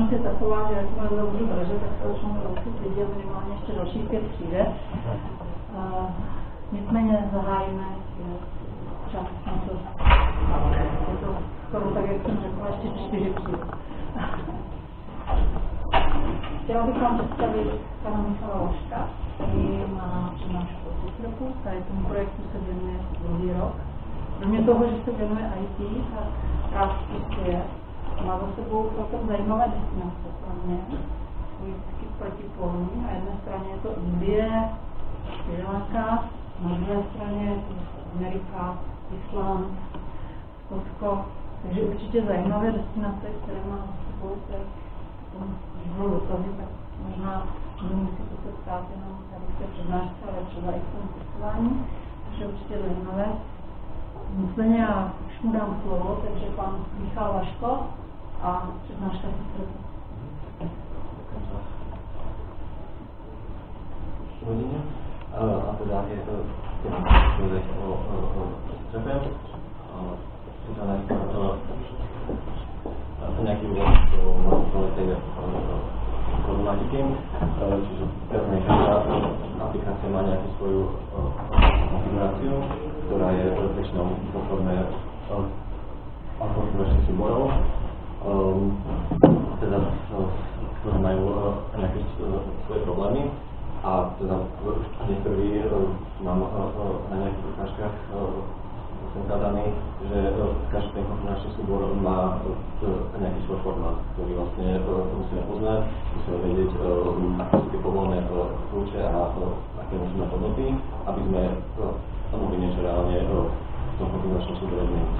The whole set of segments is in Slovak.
situace je taková, že jakmile zavřu dveře, tak se začnou rousit lidi a minimálně ještě dalších 5 přijde. Nicméně zahájíme čas na to. Je to skoro tak, jak jsem řekla, ještě 4 přijde. Chtěla bych vám představit pana Michala Laška, který má přednášku o Citroku. Tady tomu projektu se věnuje druhý rok. Kromě toho, že se věnuje IT, tak rád cestuje. Má za sebou celkem zajímavé destinace pro mě. Vždycky protipolní. Na jedné straně je to Indie, Sri Lanka, na druhé straně je to Amerika, Island, Skotsko. Takže určitě zajímavé destinace, které má za sebou. Když budou dotazy, tak možná nemusíte se ptát jenom tady v té přednášce, ale třeba i v tom cestování. Takže určitě zajímavé. Nicméně já už mu dám slovo, takže pan Michal Laško a přednáška Citroku. A teda je to člověk o Citroku. Nejaký úvod do tej problematiky, čiže každá aplikácia má nejakú svoju konfiguráciu, ktorá je väčšinou vo forme konfiguračných súborov, teda, ktoré majú nejaké svoje problémy. A teda niektorí mám na nejakých ukážkach som zadaný, že každý ten konfiguračný súbor má nejaký svoj formát, ktorý vlastne musíme poznať, musíme vedieť, aké sú tie povolené kľúče a aké musíme hodnoty, aby sme mohli niečo reálne v tom konfiguračnom súbore zmeniť.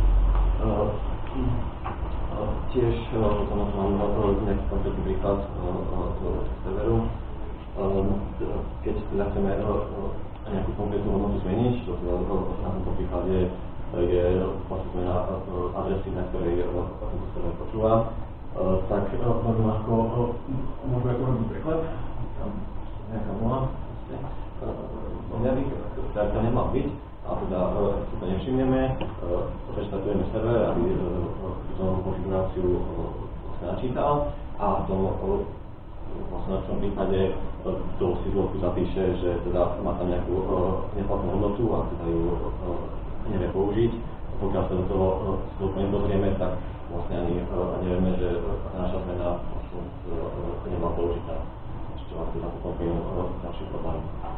Tiež potom mám nejaký konkrétny príklad serveru. Keď teda chceme nejakú konkrétnu hodnotu zmeniť, to na tomto príklade je vlastne zmena adresy, na ktorej tento server počúva, tak možno ako môžeme ako robiť preklad, tam nejaká nula objaví, ktorá tam nemá byť, a teda si to nevšimneme, reštartujeme server, aby tú konfiguráciu vlastne načítal a potom vlastne v tom prípade do sídlovku zapíše, že teda má tam nejakú neplatnú hodnotu a teda ju nevie použiť. Pokiaľ sa do toho nepozrieme, tak vlastne ani nevieme, že naša zmena nebola použitá. Čo vám teda potom ďalší problém.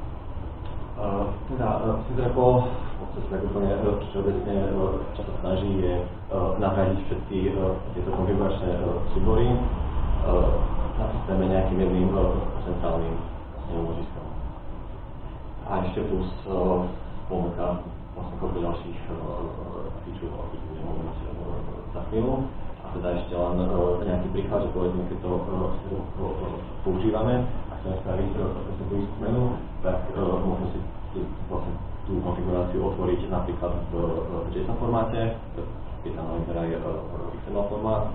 Teda Citroku v podstate tak úplne všeobecne čo sa snaží je nahradiť všetky tieto konfiguračné súbory na systéme nejakým jedným centrálnym úložiskom. A ešte plus ponúka vlastne koľko ďalších feature, o ktorých budeme hovoriť za chvíľu. A teda ešte len nejaký príklad, že povedzme, keď to používame a chceme spraviť tú zmenu, tak môžeme si vlastne tú konfiguráciu otvoriť napríklad v JSON formáte, keď tam vyberá XML formát,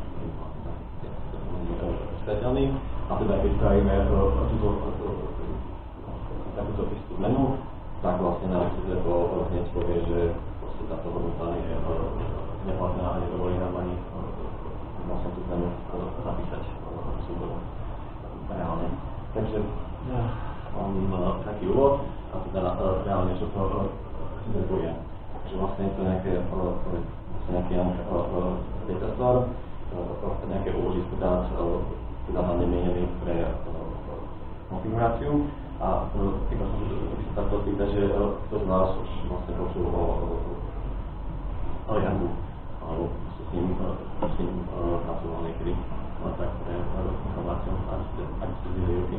čitateľný, a teda keď spravíme takúto istú zmenu, tak vlastne na Citroku hneď povie, že táto hodnota je neplatná a nedovolí nám ani vlastne tú zmenu zapísať súboru reálne. Takže mám taký úvod a teda reálne čo to Citroku je. Takže vlastne je to nejaký data store, nejaké úložisko dát, teda hlavne mienený pre konfiguráciu. A keď sa takto pýta, že kto z vás už vlastne počul o Yangu, alebo s ním pracoval niekedy, len tak pre informáciu, ak ste videli ruky.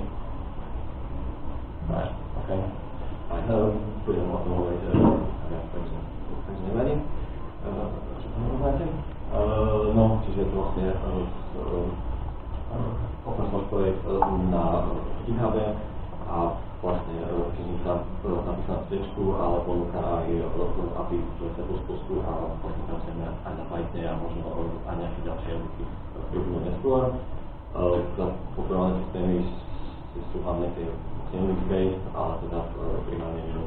OK. Budem o tom hovoriť, takže nevadí. Čo tam poznáte? No, čiže je to vlastne open source projekt na GitHube a vlastne knižnica napísaná v C, ale ponúka aj API v C++ a vlastne tam chceme aj na Pythone a možno aj nejaké ďalšie jazyky prípadne neskôr. Populárne systémy sú hlavne tie Unix-based, ale teda primárne Linux.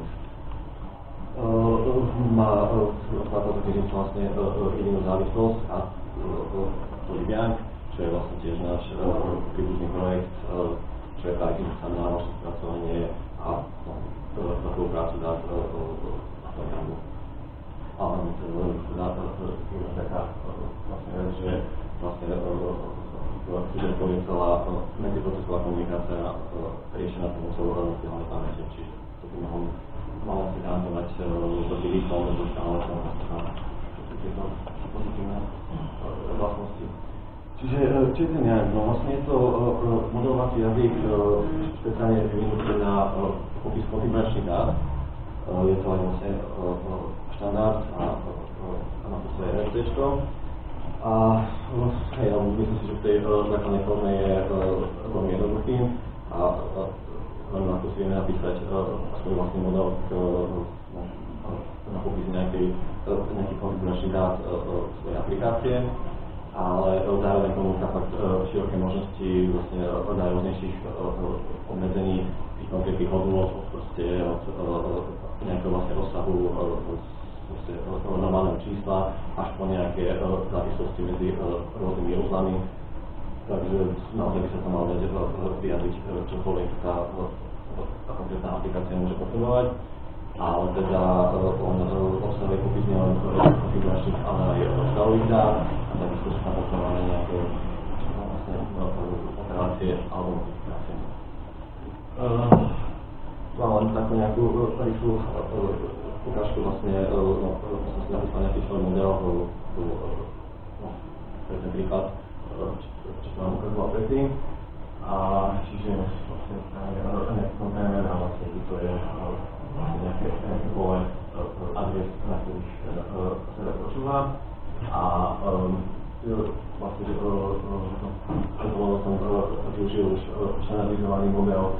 Má táto knižnica vlastne jedinú závislosť a to Libiank, čo je vlastne tiež náš príbuzný projekt, čo je práve samé spracovanie a takovú prácu dát programu. Ale to je taká vlastne vec, že vlastne je celá medziprocesová komunikácia riešená pomocou rozdielnej pamäti, čiže to by malo si garantovať dobrý výkon, alebo stále a tieto pozitívne vlastnosti. Čiže čo je ten jazyk? No vlastne je to modelovací jazyk špeciálne vyvinutý na popis konfiguračných dát. Je to aj vlastne štandard a na to svoje RFCčko. A hej, myslím si, že v tej základnej forme je veľmi jednoduchý a veľmi ľahko si vieme napísať svoj vlastný model na popis nejakých konfiguračných dát svojej aplikácie, ale zároveň ponúka fakt široké možnosti vlastne najrôznejších obmedzení tých konkrétnych hodnôt, proste od nejakého vlastne rozsahu normálneho čísla až po nejaké závislosti medzi rôznymi uzlami. Takže naozaj by sa to malo dať vyjadriť čokoľvek tá konkrétna aplikácia môže potrebovať. Ale teda on obsahuje popis nielen konfiguračných, ale aj obsahových dát a takisto sú tam potrebované nejaké vlastne operácie alebo modifikácie. Mám len takú nejakú rýchlu ukážku vlastne, som si napísal nejaký svoj model, pre ten príklad, čo som vám ukazoval predtým. A čiže vlastne nejaký kontajner a vlastne tu je vlastne nejaké pole adres, na ktorých sa počúva. A vlastne som využil už štandardizovaný model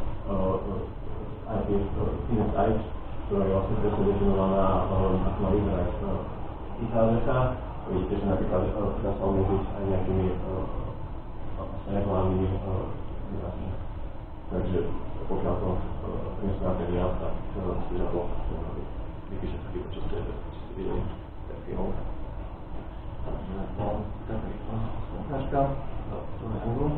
IPS, ktorá je vlastne presne definovaná, ako má vyzerať IP adresa. Vidíte, že napríklad dá sa obmedziť aj nejakými regulárnymi výrazmi. Takže pokiaľ to nesúvate viac, tak si za to vypíše taký, čo ste videli pred chvíľou. Takže taká ukážka z toho anglu.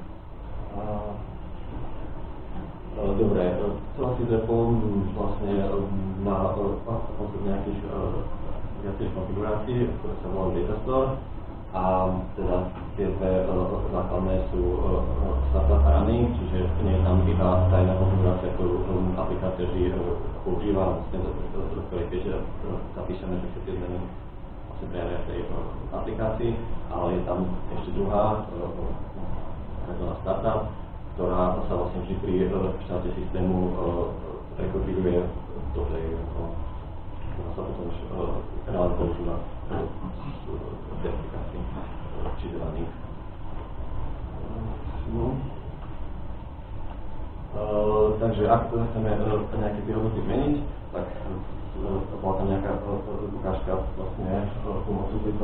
Dobre, celá CZPOM vlastne má koncept nejakých viacerých konfigurácií, ktoré sa volajú Datastore. A teda tie dve základné sú startup a running, čiže nie je tam iba tajná konfigurácia, ktorú aplikácia vždy používa, vlastne do ktorej keď zapíšeme, že tie zmeny vlastne prejavia v tej aplikácii, ale je tam ešte druhá, takzvaná startup, ktorá sa vlastne vždy pri štarte systému rekonfiguruje do tej, ktorá sa potom už reálne používa v verifikácii, čiže running. Takže ak chceme nejaké tie hodnoty zmeniť, tak bola tam nejaká ukážka vlastne pomocou tejto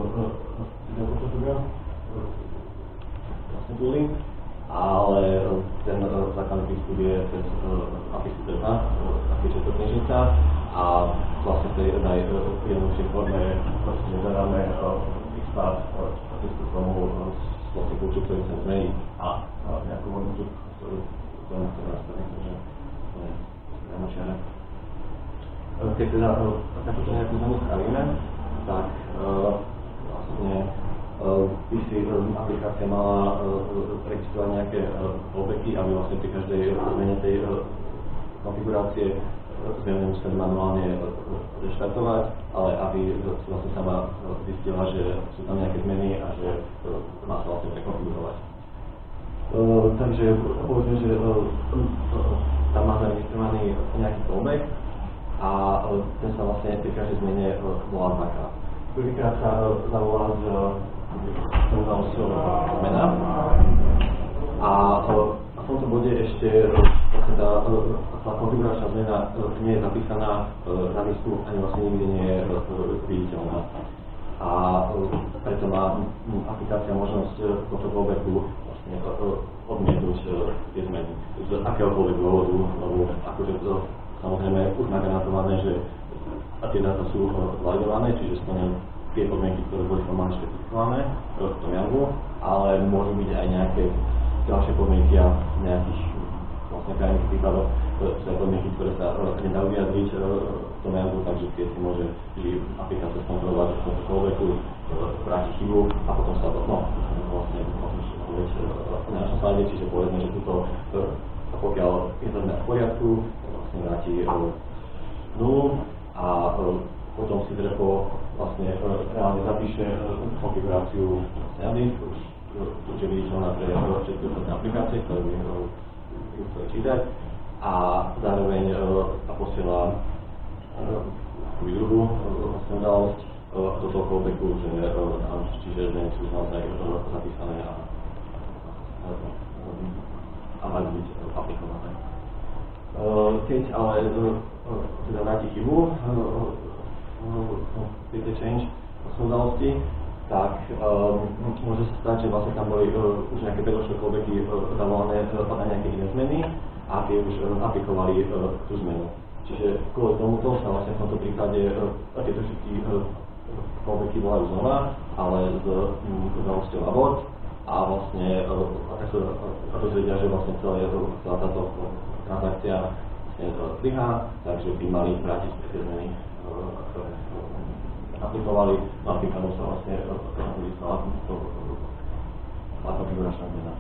vlastne tooling. Ale ten základný prístup je cez API Super2, API Četvrtnežnica a vlastne v tej najjednoduchšej forme vlastne zadáme XPath prístup k tomu vlastne kľúču, ktorý chcem zmeniť a nejakú hodnotu, ktorú chcem nastaviť, takže to je priamočiare. Keď teda takúto nejakú zmenu spravíme, tak vlastne by si aplikácia mala registrovať nejaké obeky, aby vlastne pri každej zmene tej konfigurácie zmenu museli manuálne reštartovať, ale aby si vlastne sama zistila, že sú tam nejaké zmeny a že má sa vlastne prekonfigurovať. Takže povedzme, že tam máme registrovaný nejaký callback a ten sa vlastne pri každej zmene volá dvakrát. Prvýkrát sa zavolá z udalosťou zmena a v tomto bode ešte vlastne tá konfiguračná zmena nie je zapísaná na disku, ani vlastne nikde nie je viditeľná. A preto má aplikácia možnosť tohto callbacku vlastne odmietnúť tie zmeny z akéhokoľvek dôvodu, lebo akože samozrejme už nagarantované, že tie dáta sú validované, čiže splňujú tie podmienky, ktoré boli formálne špecifikované v tom Yangu, ale môžu byť aj nejaké ďalšie podmienky a nejakých vlastne krajných prípadov, sú aj podmienky, ktoré sa nedajú vyjadriť v tom Yangu, takže tie si môže aplikácia skontrolovať v tomto callbacku, vráti chybu a potom sa vlastne na našom slide, čiže povedzme, že túto pokiaľ je to v poriadku, vlastne vráti nulu a potom si repo vlastne reálne zapíše konfiguráciu SNADIS, už je viditeľná pre všetky ostatné aplikácie, ktoré by ju chceli čítať a zároveň posiela druhú udalosť do toho callbacku, čiže zmeny sú naozaj zapísané a majú byť aplikované. Keď ale teda vráti chybu pri tej change udalosti, tak môže sa stať, že vlastne tam boli už nejaké predošlé callbacky zavolané na nejaké iné zmeny a tie už aplikovali tú zmenu. Čiže kvôli tomuto sa vlastne v tomto prípade tieto všetky callbacky volajú znova, ale s udalosťou abort a vlastne tak sa dozvedia, že vlastne celá táto transakcia zlyhá, takže by mali vrátiť tie zmeny, ktoré aplikovali, a tým pádom sa vlastne stala konfiguračná zmena.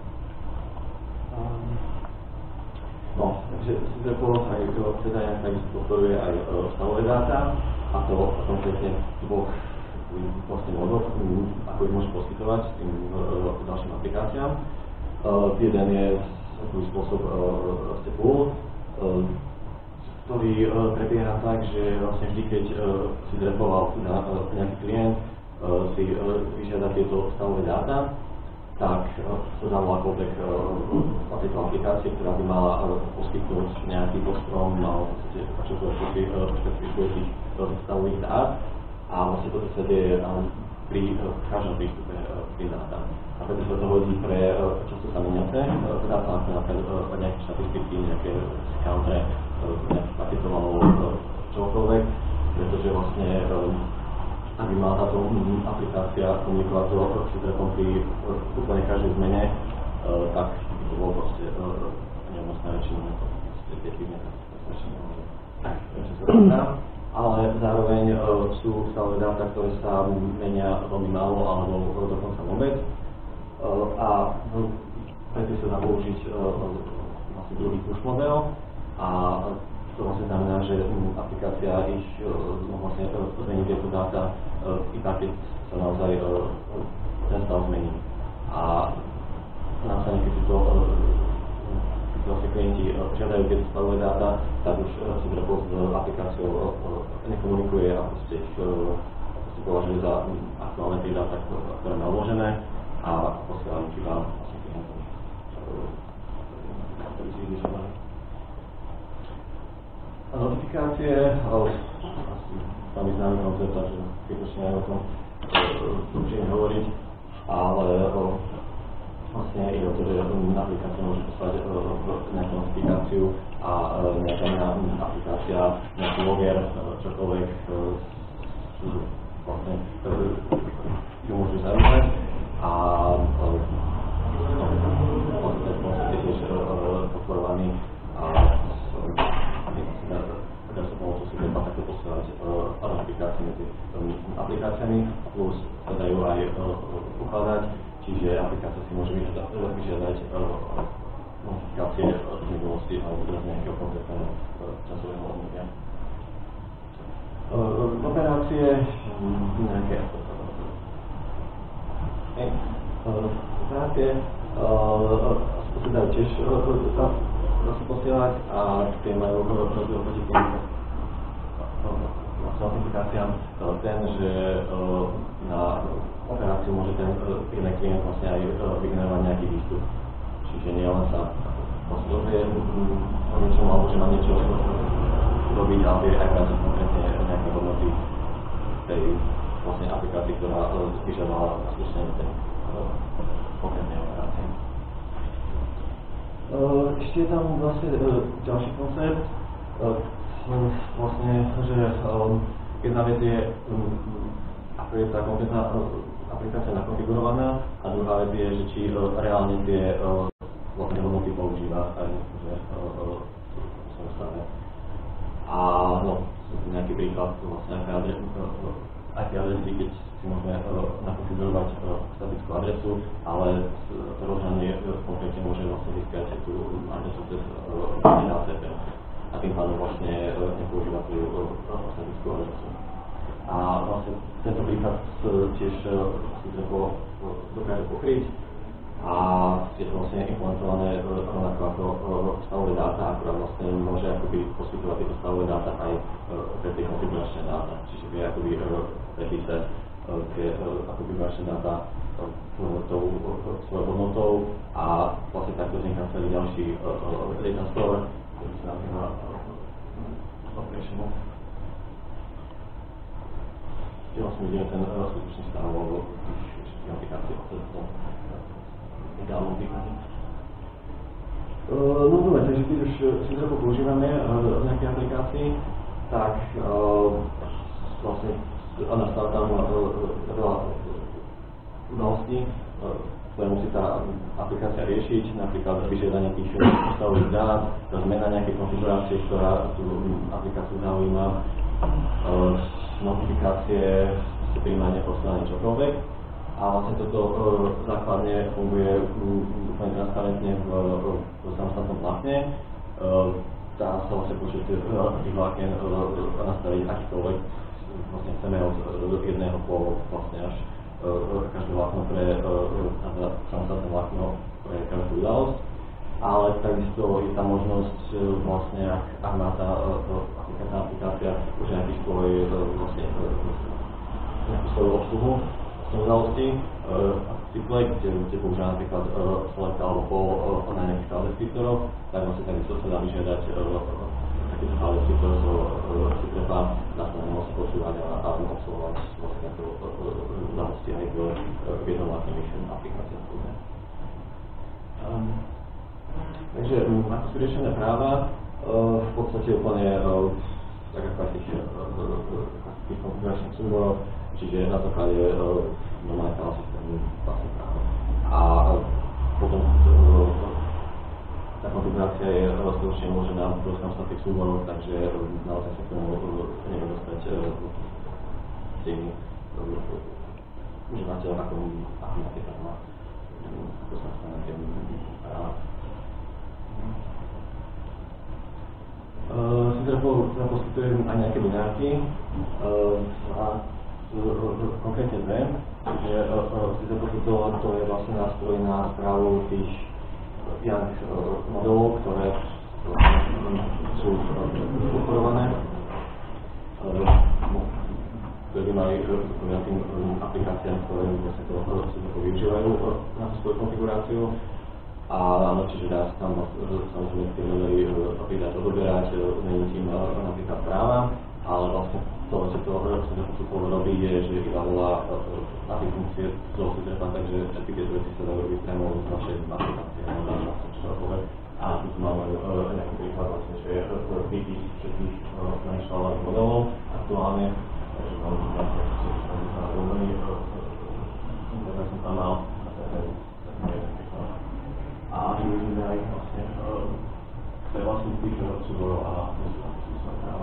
No, takže SysRepo aj teda takisto podporuje aj stavové dáta, a to konkrétne dvoch vlastne modoch, ako ich môže poskytovať tým ďalším aplikáciám. Jeden je takový spôsob pool, ktorý prebieha tak, že vlastne vždy, keď si zrepoval nejaký klient, si vyžiada tieto stavové dáta, tak sa zavolá callback na tejto aplikácie, ktorá by mala poskytnúť nejaký postrom, mal čokoľvek špecifikuje tých stavových dát a vlastne toto sa deje pri každom prístupe k dátam. A preto sa to hodí pre často sa meniace dáta, ako napríklad nejaké štatistiky, nejaké countre, nejaké paketovanú čokoľvek, pretože vlastne aby mala táto aplikácia komunikovať so SysRepom pri úplne každej zmene, tak by to bolo proste nemožné väčšinu, efektívne strašne nemôže. Ale zároveň sú stavové dáta, ktoré sa menia veľmi málo alebo dokonca vôbec. A preto sa dá použiť vlastne druhý push model a to vlastne znamená, že aplikácia ich vlastne zmení tieto dáta iba keď sa naozaj ten stav zmení. A následne, keď si to vlastne klienti žiadajú tieto stavové dáta, tak už SysRepo s aplikáciou nekomunikuje a proste ich považuje za aktuálne tie dáta, ktoré má uložené a posiela ich iba vlastne klientom, ktorí si ich vyžiadali. Notifikácie, asi veľmi známy koncept, takže zbytočne aj o tom budem hovoriť, ale vlastne ide o to, že aplikácia môže poslať nejakú notifikáciu a nejaká iná aplikácia, nejaký logger, čokoľvek vlastne ju môže zaujímať a vlastne je tiež podporovaný a dá sa pomôcť SysRepa takto posielať notifikácie medzi aplikáciami, plus sa dajú aj ukladať, čiže aplikácia si môže vyžiadať notifikácie z minulosti alebo z nejakého konkrétneho časového obdobia. Operácie nejaké operácie sa dajú tiež posielať a tie majú rozdiel proti tým notifikáciám ten, že na operáciu môže ten jeden klient vlastne aj vygenerovať nejaký výstup. Čiže nie len sa dozvie o niečom, alebo že má niečo robiť, ale vie aj práve konkrétne nejaké hodnoty tej vlastne aplikácii, ktorá vyžadovala skúšenie tej konkrétnej operácie. Ešte je tam vlastne ďalší koncept, vlastne, že jedna vec je ako je tá konkrétna aplikácia nakonfigurovaná a druhá vec je, že či reálne tie vlastne hodnoty používa aj samostane. A no, nejaký príklad, vlastne IP adresy, keď si môžeme nakonfigurovať statickú adresu, ale rozhranie konkrétne môže vlastne získať tú adresu cez DHCP. A tým pádom vlastne nepoužíva tú statickú adresu. A vlastne tento príklad tiež si dokáže pokryť a je to vlastne implementované rovnako ako stavové dáta, akurát vlastne môže akoby poskytovať tieto stavové dáta aj pre tie konfiguračné dáta. Čiže vie akoby prepísať tie konfiguračné dáta svojou hodnotou a vlastne takto vzniká celý ďalší data store, ktorý sa nazýva operational. Kde vlastne vidíme ten skutočný stav alebo všetkých aplikácií v tomto ideálnom príklade. No dobre, takže keď už Citrappo používame v nejakej aplikácii, tak vlastne nastáva tam veľa udalostí, ktoré musí tá aplikácia riešiť, napríklad vyžiadanie tých stavových dát, zmena nejakej konfigurácie, ktorá tú aplikáciu zaujíma, notifikácie, príjmanie, posielanie čokoľvek. A vlastne toto základne funguje úplne transparentne v samostatnom vlákne. Dá sa vlastne počet tých vlákien nastaviť akýkoľvek vlastne chceme od jedného po vlastne až každé vlákno pre samostatné vlákno pre každú udalosť. Ale takisto je tam možnosť vlastne, ak má tá aplikácia už nejaký svoj vlastne nejakú svoju obsluhu udalosti, cycle, kde používa napríklad select alebo poll na nejakých file descriptorov, tak vlastne takisto sa dá vyžiadať takýto file descriptor zo Citrappa, následne môcť počúvať a obsluhovať vlastne takéto udalosti aj v jednotlivých aplikáciách. Takže ako sú riešené práva, v podstate úplne tak ako aj tých konfiguračných súborov, čiže na základe normálne file systému vlastne práva. A potom tá konfigurácia je skutočne uložená do samostatných súborov, takže naozaj sa k tomu neviem dostať tým užívateľom, ako napríklad má ako sa stane tým práva. Citrappo poskytuje aj nejaké binárky a konkrétne dve, že Citrappo to je vlastne nástroj na správu tých pianych modelov, ktoré sú podporované, ktoré by mali nejakým aplikáciám, ktoré vlastne to Citrappo využívajú na svoju konfiguráciu. A áno, čiže dá sa tam samozrejme tie modely dať odoberať, zmeniť im napríklad práva, ale vlastne to, čo to robí, je, že iba volá na tie funkcie z Citrappa, takže všetky tieto veci sa dajú robiť priamo z našej aplikácie, a tu máme nejaký príklad vlastne, že je výpis všetkých nainštalovaných modelov aktuálne, takže máme tu vlastne, že sa robí, ktoré som tam mal, a využíme aj vlastne vlastne tých súborov a svoje práva.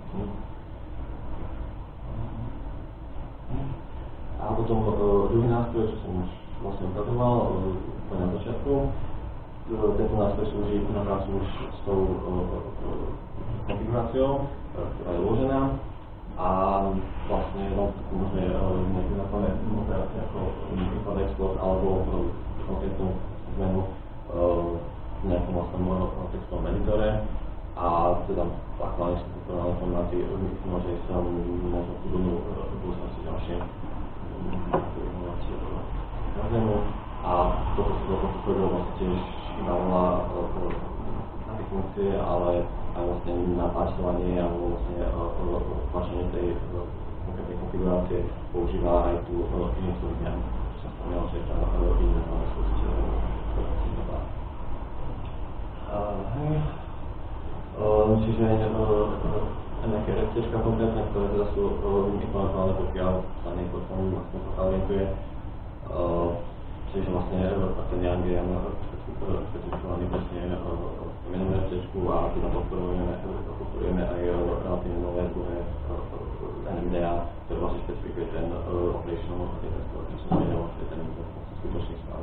A potom druhý nástroj, čo som už vlastne ukazoval úplne na začiatku, tento nástroj slúži na prácu už s tou konfiguráciou, ktorá je uložená a vlastne môžeme nejaké základné operácie ako import export alebo konkrétnu zmenu v nejakom vlastnom textovom editore a teda aktuálne sú podporované formáty, môže sa možno v budúcnosti ďalšie informácie na zemu a toto sa podporilo vlastne tiež iba volá na tie funkcie, ale aj vlastne na páčovanie alebo vlastne páčenie tej konkrétnej konfigurácie používa aj tú inú zmenu, čo sa spomínalo, že je tá iná záležitosť. Čiže nejaké RFCčka konkrétne, ktoré teda sú implementované, pokiaľ sa niekto tomu vlastne orientuje. Čiže vlastne ten Young je špecifikovaný presne v menom RFCčku a teda podporujeme aj relatívne nové druhé NMDA, ktoré vlastne špecifikuje ten operational, ten skutočný stav.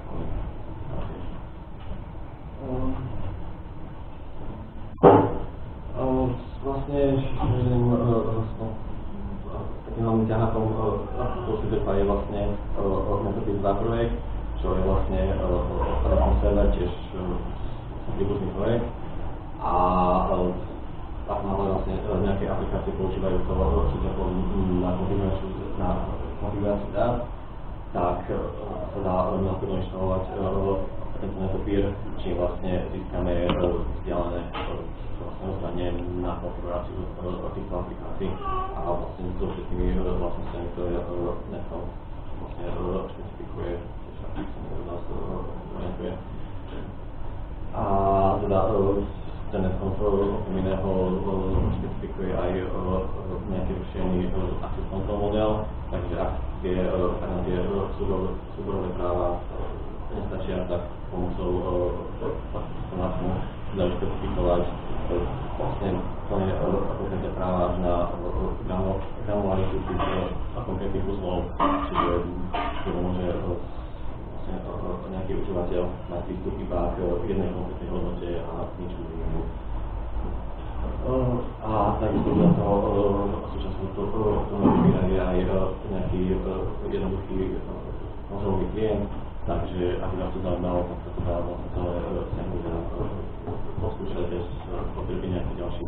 Vlastne takým hlavným ťahákom Superfly je vlastne Metapix 2 projekt, čo je vlastne Redmond server, tiež príbuzný projekt. A ak máme vlastne nejaké aplikácie používajú to na konfiguráciu dát, tak sa dá ľahko inštalovať tento netopír, čím vlastne získame vzdialené rozhranie na konfiguráciu týchto aplikácií a vlastne so všetkými vlastnosťami, ktoré Netom vlastne špecifikuje, tiež nás orientuje. A teda ten Netom okrem iného špecifikuje aj nejaký rušený access control model, takže ak tie súborové práva nestačia, tak pomocou nášmu dajú špecifikovať vlastne plne konkrétne práva na granularitu tých konkrétnych uzlov, čiže môže vlastne nejaký užívateľ mať prístup iba k jednej konkrétnej hodnote a k ničomu inému. A takisto do toho súčasťou toho je aj nejaký jednoduchý konzolový klient, takže ak vás to zaujímalo, tak to dá vlastne celé poskúšať bez potreby nejakých ďalších.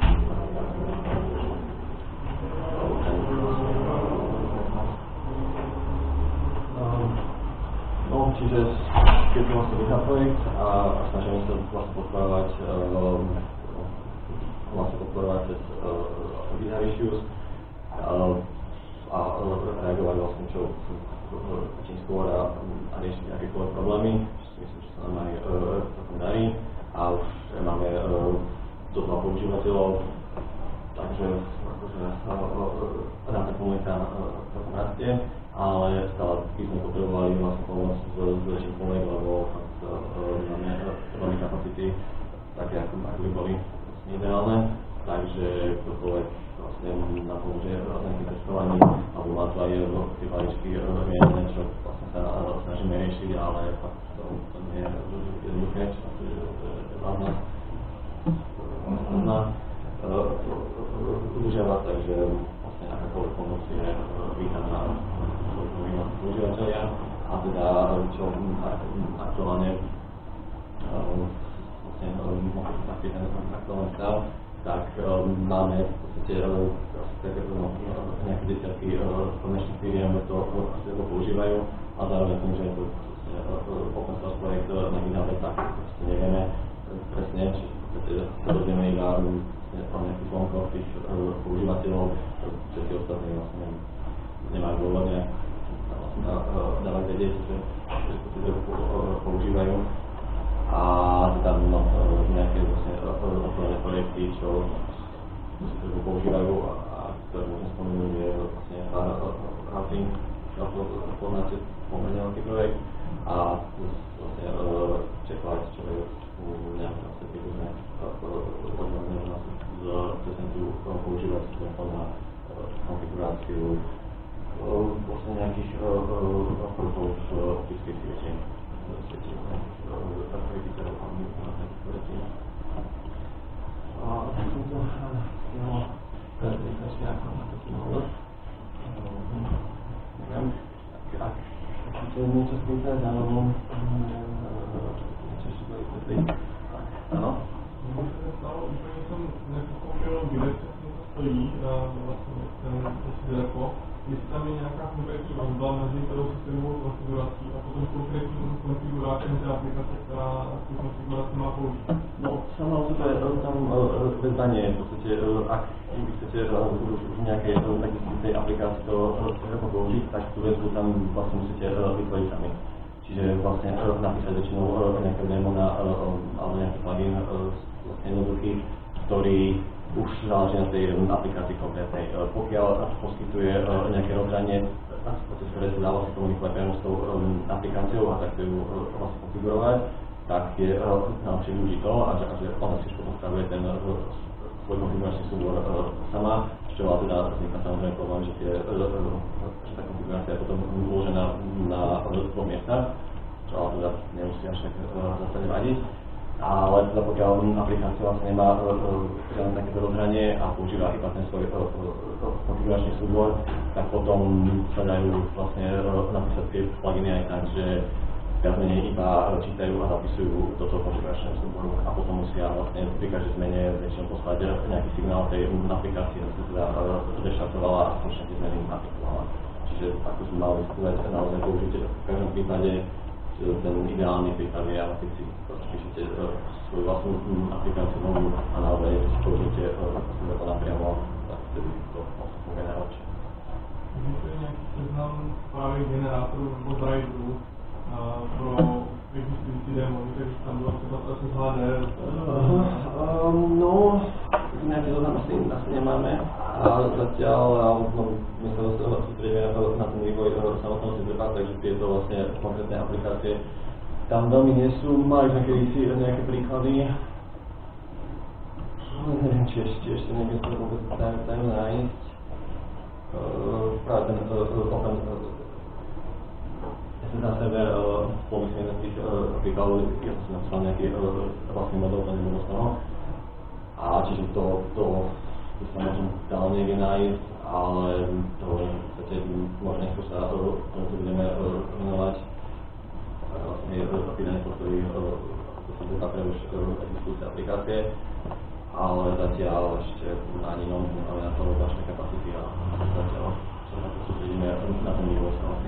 No, čiže keď to vlastne vychá projekt a snažíme sa vlastne podporovať cez bizarre issues a reagovať vlastne čím skôr a riešiť akékoľvek problémy, myslím, že sa nám aj celkom darí a už máme do 2 používateľov, takže akože tá komunita celkom rastie, ale stále by sme potrebovali vlastne pomoc s väčším plnej, lebo máme veľmi kapacity také, ako by boli ideálne, takže ktokoľvek vlastne na pomôže nejakým testovaní, alebo má to aj tie balíčky riadne, čo vlastne sa snažíme riešiť, ale fakt to nie je jednoduché, čo je hlavná udržiavať, takže vlastne akákoľvek pomoc je vítaná používateľia a teda čo aktuálne vlastne taký ten aktuálny stav, tak máme v podstate nejaké desiatky komerčných firiem, to používajú a zároveň tým, že je to open source projekt na GitHube, tak nevieme presne, či v podstate sa dozvieme iba o nejakých zvonkoch tých používateľov, všetci ostatní vlastne nemajú dôvod dávať vedieť, že používajú. A tam nejaké otvorené projekty, čo používajú a ktoré môžem spomenúť, je vlastne routing, poznáte pomerne veľký projekt a vlastne checklight, čo je nejaké vlastne príbuzné odborné u nás cez tú používať telefón na konfiguráciu vlastne nejakých prvkov v optickej siete. Tak som to chcel prezentať ako na taký návod. Neviem, ak chcete niečo spýtať, alebo niečo ešte boli vysvetliť. Tak, áno. Úplně jsem nepochopil, kde přesně to stojí, vlastně ten Zerko, jestli tam je nějaká konkrétní vazba mezi tou systémovou konfigurací a potom konkrétní konfigurátem té aplikace, která tu konfiguraci má použít. No, samozrejme, tam väzba nie je. V podstate, ak chcete už nejaké tej aplikácii to použiť, tak tú väzbu tam vlastne musíte vytvoriť sami. Čiže vlastne napísať väčšinou nejaké demo alebo nejaký plugin vlastne jednoduchý, ktorý už záleží na tej aplikácii konkrétnej. Pokiaľ poskytuje nejaké rozhranie, ktoré sa dá vlastne komunikovať priamo s tou aplikáciou a takto ju vlastne konfigurovať, tak je najlepšie využiť to a že ona si už potom spravuje ten svoj konfiguračný súbor sama, z čoho teda vzniká samozrejme problém, že tá konfigurácia je potom uložená na dvoch miestach, čo ale teda nemusí až tak zásadne vadiť. Ale teda pokiaľ aplikácia vlastne nemá žiadne takéto rozhranie a používa iba ten svoj konfiguračný súbor, tak potom sa dajú vlastne napísať tie pluginy aj tak, že viac menej iba čítajú a zapisujú do toho konfiguračného súboru a potom musia vlastne pri každej zmene väčšinou poslať nejaký signál tej aplikácie, aby sa teda reštartovala a konečne tie zmeny aplikovala. Čiže ako sme mali vysvetľovať, naozaj použite v každom prípade ten ideálny prípad je, ale keď si píšete svoju vlastnú aplikáciu novú a naozaj si použite to napriamo, tak vtedy to funguje najlepšie. Existuje nejaký seznam právě generátorů nebo driverů pro existující démony, takže tam bylo třeba SSHD? No, nejaký zoznam asi nemáme a zatiaľ my sa sústredíme na ten vývoj samotného CZPA, takže tieto vlastne konkrétne aplikácie tam veľmi nie sú. Mali sme kedysi nejaké príklady. Neviem, či ešte niekde sa vôbec dajú nájsť. Práve ten open SSH server pomyslím jeden z tých príkladov, ja som napísal nejaký vlastný model, to nebolo z toho. A čiže to sa možno dalo niekde nájsť, ale to v podstate možno neskôr sa tomu budeme venovať. Vlastne vydanie podpory pre už existujúce aplikácie, ale zatiaľ ešte ani nemáme na to vlastné kapacity a zatiaľ sa na to sústredíme na ten vývoj samotný.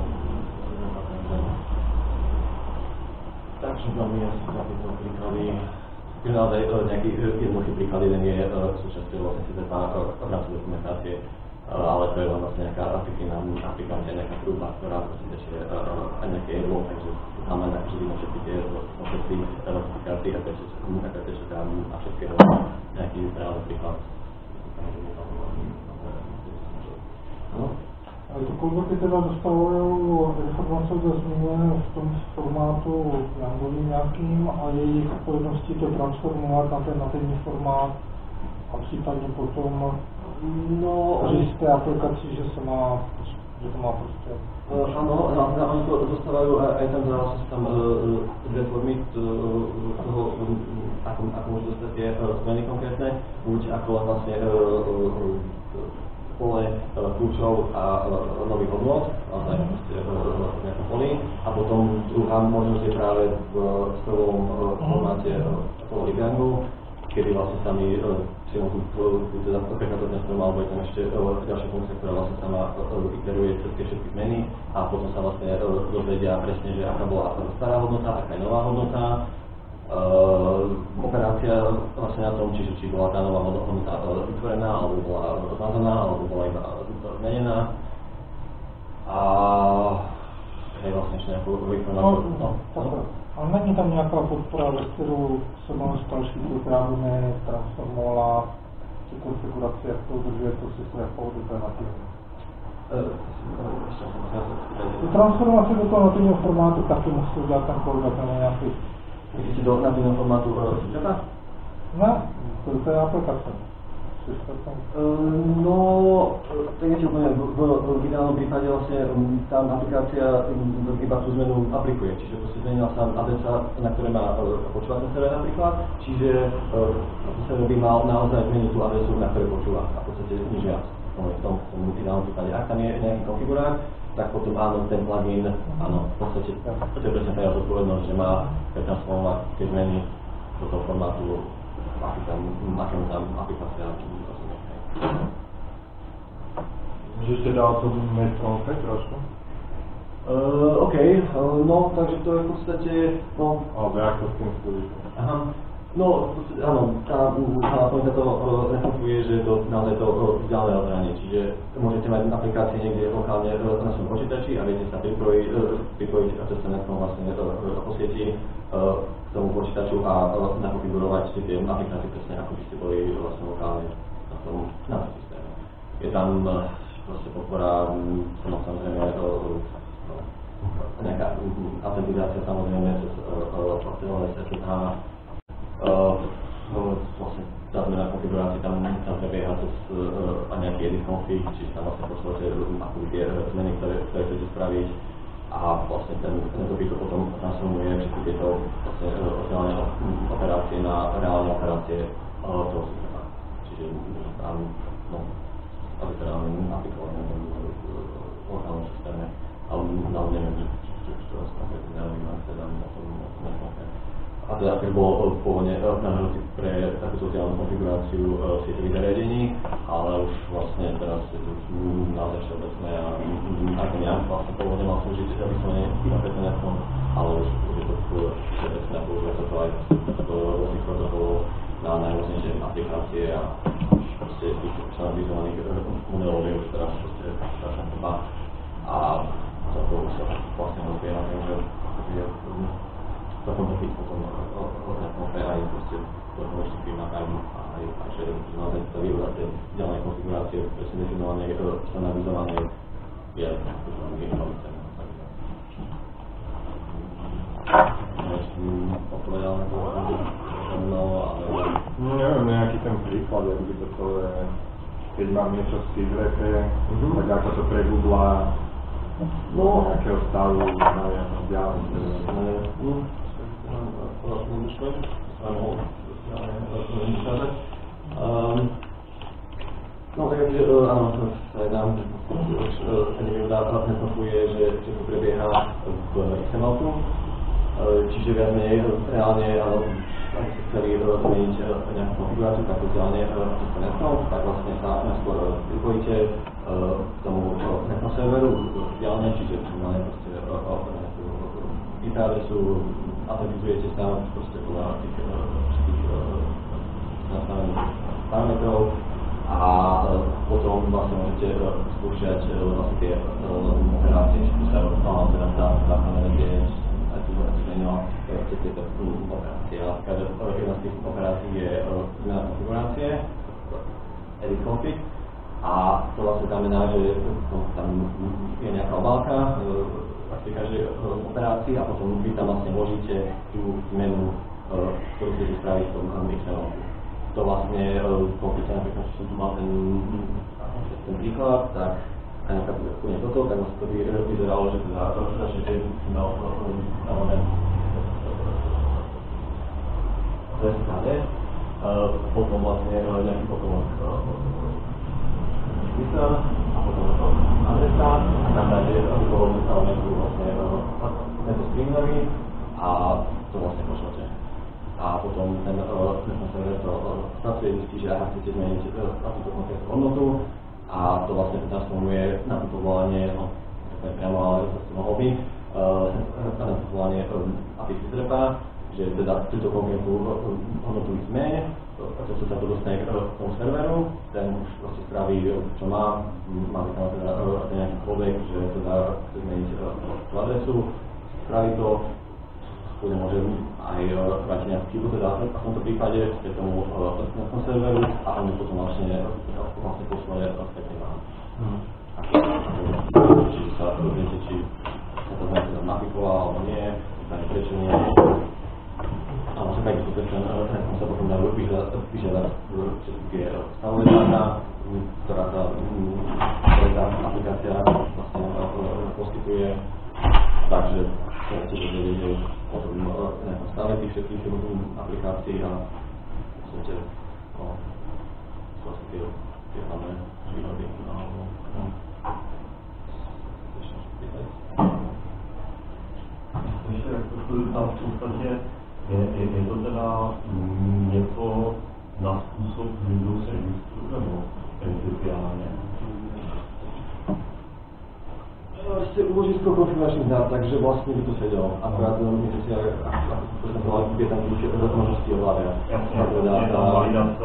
Takže veľmi asi tieto príklady. Je naozaj nejaký jednoduchý príklad, jeden je súčasťou vlastne CZPA v rámci dokumentácie, ale to je len vlastne nejaká fiktívna aplikácia, nejaká trúba, ktorá je aj nejaké jedlo, takže znamená, že vidíme všetky tie notifikácie, a všetkého nejaký reálny príklad. To kolboky teda dostavují informace ze zmíněné v tom formátu Yangovým nějakým a jejich odpovědností to transformovat na ten formát a případně potom říct té aplikaci, že to má prostě. Áno, oni to dostávajú aj tam tam reformy toho, ako môžu dostať tie zmeny konkrétne, buď ako vlastne pole kľúčov a nových hodnot, naozaj v nejakom poli, a potom druhá možnosť je práve v prvom formáte toho Ligangu, kedy vlastne sami si teda prekážať ten strom, alebo je tam ešte ďalšia funkcia, ktorá vlastne sama iteruje cez tie všetky zmeny a potom sa vlastne dozvedia presne, že aká bola stará hodnota, aká je nová hodnota, operácia vlastne na tom, či bola tá nová hodnota vytvorená, alebo bola zmazaná, alebo bola iba zmenená. A je vlastne ešte nejakú informáciu. A není tam nějaká podpora, ve kterou se mám starší programy transformovala tu konfiguraci, jak to udržuje to systém jako nativní. Transformace do toho nativního formátu taky musí udělat ten kolega nebo nějaký. Myslíte do nativního formátu CZPA? Ne, to je aplikace. No, tak je úplne v ideálnom prípade vlastne tá aplikácia iba tú zmenu aplikuje, čiže proste zmenila sa adresa, na ktoré má počúvať ten server napríklad, čiže server by mal naozaj zmeniť tú adresu, na ktoré počúva a v podstate nič viac. V tom ideálnom prípade, ak tam je nejaký konfigurák, tak potom áno, ten plugin, áno, v podstate to je presne tá zodpovednosť, že má pretransformovať tie zmeny do toho formátu, aké tam aplikácia rozumie. Můžete dát to mít konkrét trošku? OK, no, takže to je v podstate, no... Ale jak to s tým spojíte? Aha, No, áno, aspoň to nefunguje, že to naozaj to vzdialené odhranie, čiže môžete mať aplikácie niekde lokálne na svojom počítači a viete sa pripojiť cez telefón vlastne po sieti k tomu počítaču a nakonfigurovať tie aplikácie presne ako by ste boli vlastne lokálne na tom systéme. Je tam proste podpora, samozrejme nejaká autentizácia samozrejme cez SSH, vlastne tá zmena konfigurácie tam prebieha cez nejaký edit config, čiže tam vlastne pošlete akoby tie zmeny, ktoré chcete spraviť a vlastne ten dobyt to potom transformuje všetky tieto vlastne reálne operácie na reálne operácie toho systéma. Čiže tam, aby teda aplikovali na tom lokálnom systéme, ale neviem, čo konkrétne neujímam teda na tom networke. A teda keď bol pôvodne navrhnutý pre takú sociálnu konfiguráciu sieťových zariadení, ale už vlastne teraz je to naozaj všeobecné a ako nejak vlastne pôvodne mal slúžiť vyslovene iba pre ten telefón, ale už je to všeobecné a používa sa to aj v rôznych protokolov na najrôznejšie aplikácie a proste tých šanalizovaných modelov je už teraz proste strašná chyba a za to už sa vlastne rozbieha, takže potom to byť potom aj proste môžete primať aj že naozaj to využívate ďalej konfigurácie presne definované, štandardizované je inovace. Odpovedal na to ale... Neviem, nejaký ten príklad, ako by to je, keď mám niečo v Sigrete, tak ako to pregooglá do nejakého stavu na vzdialenosti. No tak áno, to sa nám nefunguje, že to prebieha v XML-ku, čiže viac menej reálne, ak ste chceli zmeniť nejakú konfiguráciu, tak vzdialene cez netkom, tak vlastne sa najskôr pripojíte k tomu netkom serveru vzdialene, čiže normálne proste IP adresu autentizujete sa proste podľa tých všetkých nastavených parametrov a potom vlastne môžete skúšať vlastne tie operácie, či sa teda tá základná vedie, aj tu zmenila tieto operácie. A jedna z tých operácií je zmena konfigurácie, edit config, a to vlastne znamená, že tam je nejaká obálka pri každej operácii a potom vy tam vlastne vložíte tú zmenu, ktorú chcete spraviť v tom XML. To vlastne konkrétne napríklad, že som tu mal ten príklad, tak aj napríklad úplne toto, tak vlastne to vyzeralo, že teda začnete XML to je SKD, potom vlastne nejaký potomok smysl a potom adresa a tam dáte toho elementu vlastne tento stringový a to vlastne pošlete. A potom ten server to pracuje, zistí, že ak chcete zmeniť na túto konkrétnu hodnotu a to vlastne transformuje na toto volanie, priamo, ale to mohlo byť, na toto volanie API Zrepa, že teda túto konkrétnu hodnotu zmene, pretože sa to dostane k tomu serveru, ten už proste spraví, čo má, máme tam teda nejaký callback, že teda chce zmeniť tú adresu, spraví to, kľudne môže aj vrátiť nejakú chybu, teda v tomto prípade ste tomu serveru a on potom vlastne pošle späť vám. Čiže sa rozhodnete, či sa to zmena teda napikovala alebo nie, prečo nie. A vlastne takisto ten sa potom dá vyžiadať všetky stavové dáta, ktorá tá aplikácia vlastne poskytuje. Takže chcete vedieť, že potom stave tých všetkých aplikácií a chcete vlastne tie hlavné výhody. Ještě tam v podstatě je to teda něco na způsob Windows registru nebo principiálně? proste úložisko konfiguračných dát, takže vlastne by to sedelo. Akorát myslím si, ako prezentoval, je tam tých možností ovládať. Jasne, je tam validace,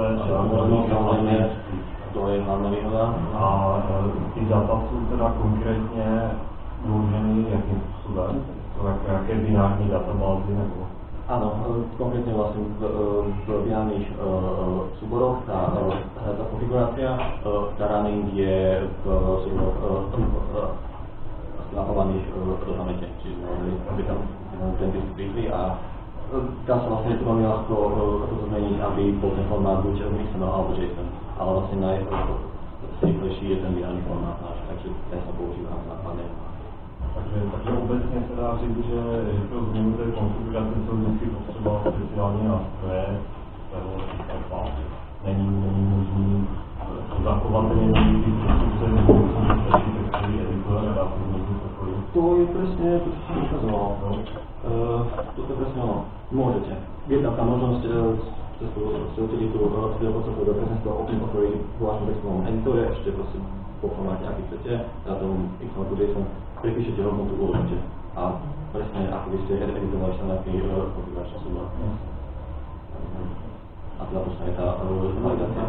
to je hlavná výhoda. A ty data jsou teda konkrétně uloženy jakým způsobem? Jaké binární databázy nebo? Áno, konkrétne vlastne v binárnych súboroch tá konfigurácia, tá running je v súboroch zmapovaných do pamäte, čiže aby tam ten disk prišli a dá sa vlastne to veľmi ľahko to zmeniť, aby bol ten formát buď XML alebo JSON, ale vlastne najrýchlejší je ten binárny formát náš, takže ten sa používa na panel. Takže obecně se dá říct, že pro změnu té konfigurace jsou vždycky potřeba speciální nástroje, není možný zachovat ten jednoduchý způsob, že stačí textový editor a dá se změnit cokoliv. To je presne to, čo som ukazoval. Toto je presne ono. Môžete. Je tam tá možnosť cez utilitu do prezenstva otvoriť vo vašom textovom editore, ešte proste po formáte, aký chcete, na tom XML JSON prepíšete hodnotu, uložíte. A presne ako by ste editovali samotný konfiguračný súbor. A teda počne tá validácia.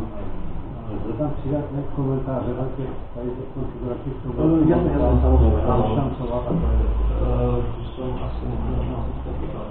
Lze tam přidat komentáře na těch konfiguračních souborů? Jasne, samozrejme. Šancovať a to je. Som asi nemožná si to pýtať.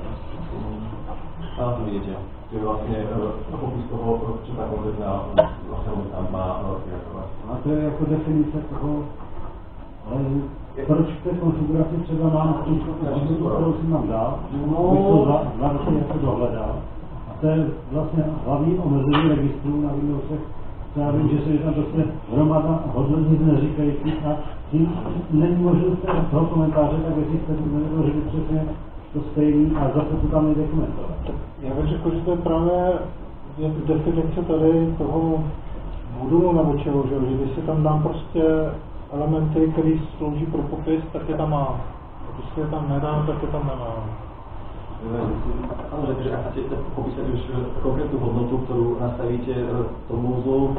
Áno, to vidíte. To je vlastne popis toho, čo tá konkrétna vlastne tam má reagovať. A to je jako definice toho, ale proč v té konfiguraci třeba mám tu konfiguraci, kterou si mám dát, bych to dva roky jako dohledal. A to je vlastně hlavní omezení registrů na Windowsech. Já vím, že se je tam prostě hromada hodnot nic neříkajících a tím není možnost toho komentáře, tak jestli jste vytvořili přesně to stejný a zase to tam nejde komentovat. Já bych řekl, že to je právě definice tady toho modulu nebo čeho, že když si tam dám prostě elementy, které slouží pro popis, tak je tam mám. Když si je tam nedám, tak je tam nemám. Samozrejme, že ak chcete popísať už konkrétnu hodnotu, ktorú nastavíte tomu úzlu,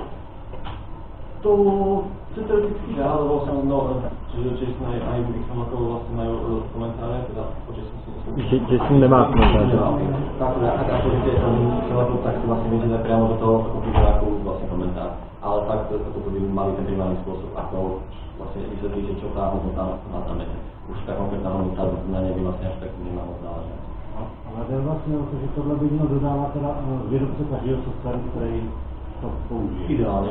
to teoreticky dá, lebo samozrejme, že aj XML vlastne majú komentáre, teda JSON nemá komentáře. Ak otvoríte XML, tak si vlastne viete dať priamo do toho konfiguráku vlastne komentár. Ale tak toto by mali ten primárny spôsob, ako vlastne vysvetlíte, čo tá hodnota má znamenať. Už tá konkrétna hodnota na nej by vlastne až tak nemá moc záležať. Ale jde vlastně o to, že tohle by měl dodávat teda výrobce každého softwaru, který to použije. Ideálne,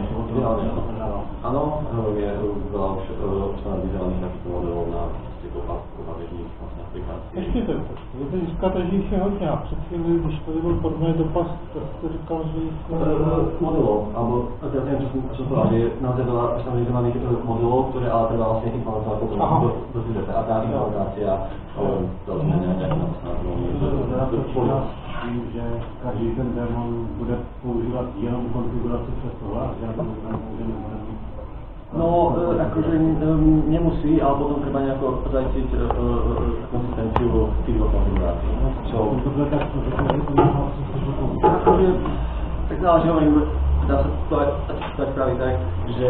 áno, je veľa už štandardizovaných takýchto modelov na bežných aplikácií. Ještě to, vy říkáte, že jich je hodně a před chvíli, když tady byl podobný dopad, tak jste říkal, že jich modelov, alebo teda neviem, čo som povedal, že je naozaj veľa štandardizovaných modelov, ktoré ale treba vlastne implementovať potom do systému. A tá implementácia to znamená nejaké například tím, že každý ten démon bude používat jenom konfiguraci přes tohle a žádný program pouze nebude mít. No, akože nemusí, ale potom treba nejako zajistiť konsistenciu tých dvoch konfigurácií. Čo? Tohle tak to řekne, že to nemá akože, tak záleží, hovorím, dá sa to aj spraviť tak, že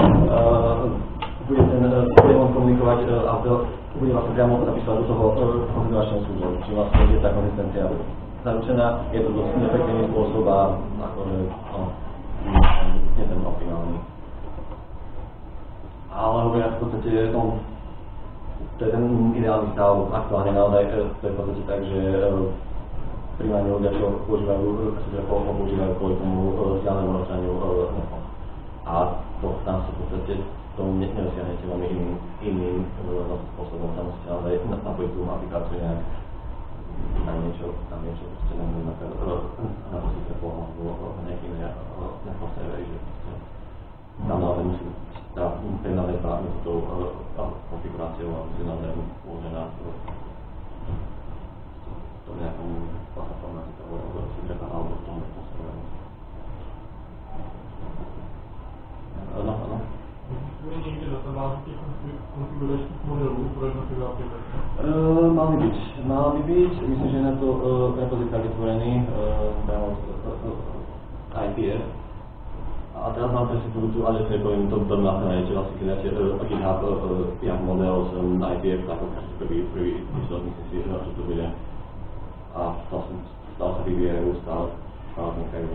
bude ten démon komunikovať a bude vlastne priamo zapísať do toho konfiguračného súboru. Čiže vlastne je tá konzistencia zaručená, je to dosť efektívny spôsob a akože nie ten optimálny. Ale hovorím, v podstate to je ten ideálny stav, aktuálne naozaj to je v podstate tak, že primárne ľudia, čo používajú kvôli tomu vzdialenému rozhraniu a to tam sa v podstate tomu nedosiahnete veľmi iným spôsobom, tam musíte naozaj napojiť tú aplikáciu nejak tam niečo proste nemôžem na posledné pohľadu nejakým nejakom serveri, že tam naozaj musí tá naozaj právne s tou konfiguráciou a musí naozaj uložená to nejakom platforme alebo v tom serveru. Áno. Bude niekde databáze tých konfiguračných modelů pro jednotlivé aplikace? Mali by byť, myslím, že je na to repozitár vytvorený IPF a A teraz mám presne tú adresu, poviem, to na to nájdete vlastne, keď dáte GitHub jak model z IPF, tak ukážete prvý výsledok, myslím si, že to bude. A stále sa vyvíjajú, stále vznikajú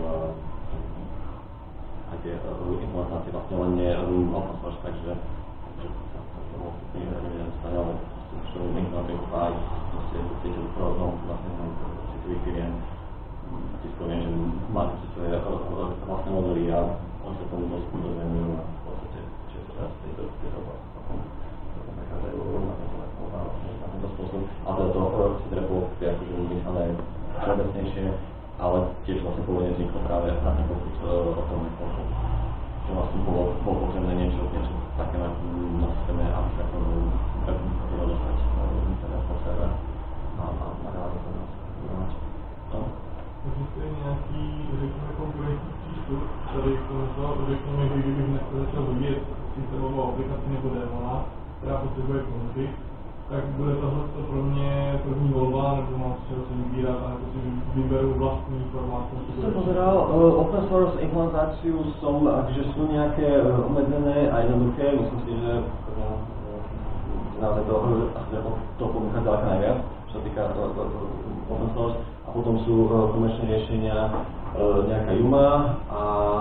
aj tie informácie vlastne len nie open source, takže sa tomu nedostane, ale čo informácie aj proste vlastne citlivých firiem, tiskoviem, že máte svoje vlastné modely a oni sa tomu dosť venujú a v podstate, čo sa teraz v tejto oblasti potom nachádzajú na tento spôsob. Ale teda to si teda bolo akože vymyslené všeobecnejšie, ale tiež vlastne pôvodne vzniklo práve na ten pokus o tom, že vlastne bolo potrebné niečo také na systéme, aby sa k tomu vedelo dostať po server a nahrávať informácie. Existuje nějaký, řekněme, konkurenční přístup, tady k tomuto, řekněme, že kdybych dneska začal vyvíjet systémovou aplikaci nebo démona, která potřebuje konfig, tak bude tohle pro mě první volba, nebo mám z čeho se vybírat, nebo si vyberu vlastní formát. Som pozeral, open source implementáciu že sú nejaké obmedzené a jednoduché, myslím si, že naozaj to ponúka ďaleka najviac, čo sa týka open source. A potom sú komerčné riešenia, nejaká Yuma a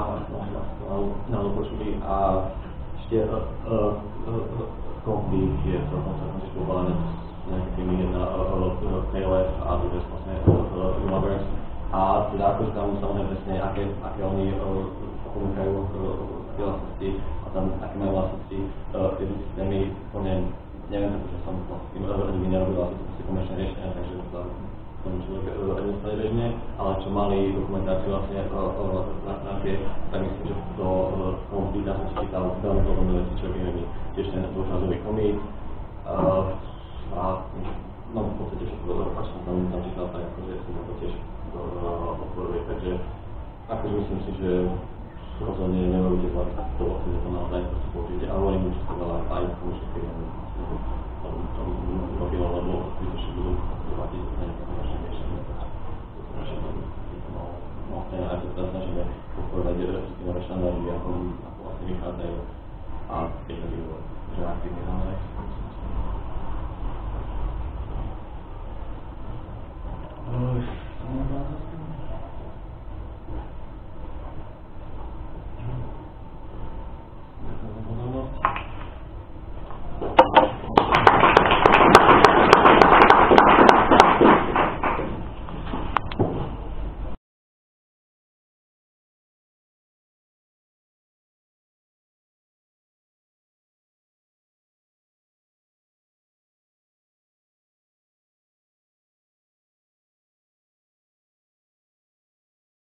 počuli a ešte Config je celkom tiež pobalené s nejakými jedna KLF a druhé vlastne Yumaverse. A teda akože tam samozrejme presne, aké oni ponúkajú tie vlastnosti a tam aké majú vlastnosti tie systémy, neviem, pretože som vlastne nikdy nerobil vlastne komerčné riešenia, takže tomu človek nedostane bežne, ale čo mali dokumentáciu vlastne na stránke, tak myslím, že do Config som si čítal veľmi podobné veci, čo robíme my, tiež ten dôkazový commit a no v podstate všetko, až som tam čítal, tak akože som to tiež podporuje, takže akože myslím si, že rozhodne nerobíte zlá to vlastne, že to naozaj proste použijete, ale oni môžu sa veľa aj k tomu všetkým tom robilo, lebo zbytočne budú platiť nejaké naše riešenie. Vlastne aj to teda snažíme podporovať nové štandardy, ako vlastne vychádzajú a keď to že aktívne naozaj.